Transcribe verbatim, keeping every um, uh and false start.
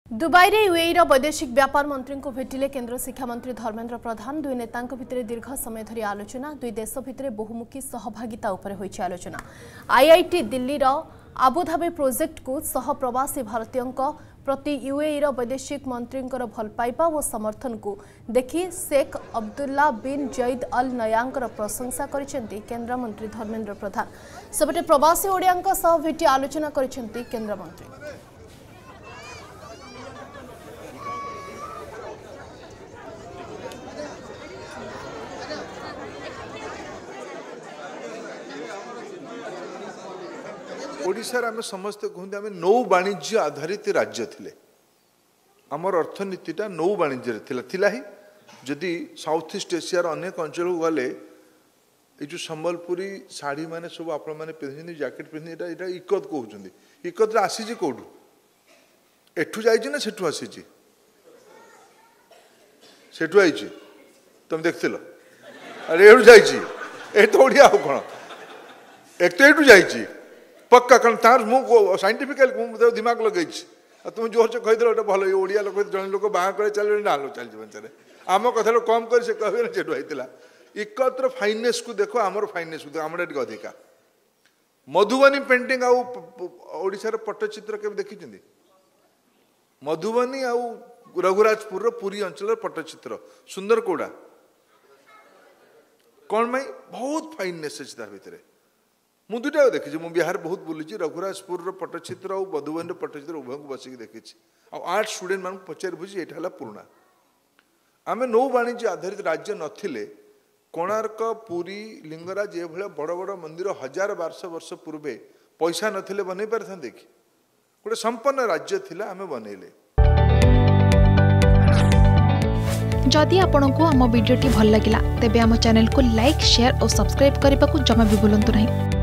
Dubai रे UAE रो वैदेशिक व्यापार मंत्री को भेटिले केंद्र शिक्षा मंत्री धर्मेंद्र प्रधान। दुई नेता भितर दीर्घ समय धरी आलोचना। दुई देश भितर बहुमुखी सहभागिता उपर होईछि आलोचना। आईआईटी दिल्ली रो आबुधाबी प्रोजेक्ट को सह प्रवासी भारतीयों प्रति यूएई रो वैदेशिक मंत्री भल पाइबा और समर्थन को देखि शेख अब्दुल्ला बिन जईद अल नयांकर प्रशंसा करिसेंती केंद्र मंत्री धर्मेंद्र प्रधान। सेपटे प्रवासी ओडियांक सह भेटी आलोचना करिसेंती केंद्र मंत्री। ओडिशार आम समस्ते कहते आम नौ वाणिज्य आधारित राज्य थिले। आमर अर्थनीतिटा नौ वाणिज्य थिला थिला ही जदि साउथ ईस्ट एशियार अनेक अंचल को गले ये जो संबलपुरी शाढ़ी मैंने सब आपण मैंने पिंधि जैकेट पिंधि एटा इकत कहते इकत आसी कौटू एठू जाइए ना सेठू आसी सेठू आई तुम देख अरे एठू जाइए तो ओडिया हो कौन एक तो एठू जाइए पक्का कारण तार मु साइंटिफिकल दिमाग लगे तुम जोर से कहीदेल गोटे भल ओडिया लोक जन लोक बाहा करे चल ना चल आम कथा कम कर से कहे ना सेठू होता इकत्र फाइनेस को देखो आमर फाइनेस को आम अधिका मधुबनी पेंटिंग आशार पट्टचित्र के देखी मधुबनी आउ रघुराजपुर पुरी अंचल पट्टचित्र सुंदर कोड़ा कौन भाई बहुत फाइनेस अच्छी भितर मुझे दुटा देखी मुझे बिहार बहुत बुली रघुराजपुर पट्टचित्र और मधुबनी पट्टचित्र उभय को बसिक देखी आर्ट स्टूडेंट मान पचार बुझी ये पुराना आम नौ वाणिज्य आधारित राज्य नथिले कोणार्क पुरी लिंगराज ये भाया बड़ बड़ मंदिर हजार बारश वर्ष पूर्वे पैसा नथिले बन पारि था कि गोटे संपन्न राज्य थिला आम बनइले। जदि आपंक आम भिडी भल लगा तेब आम चैनल को लाइक शेयर और सब्सक्राइब करने को जमा भी भूलु नहीं।